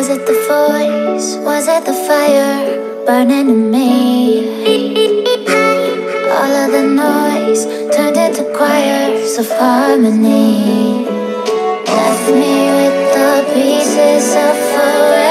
Was it the voice? Was it the fire burning in me? All of the noise turned into choirs of harmony. Left me with the pieces of forever.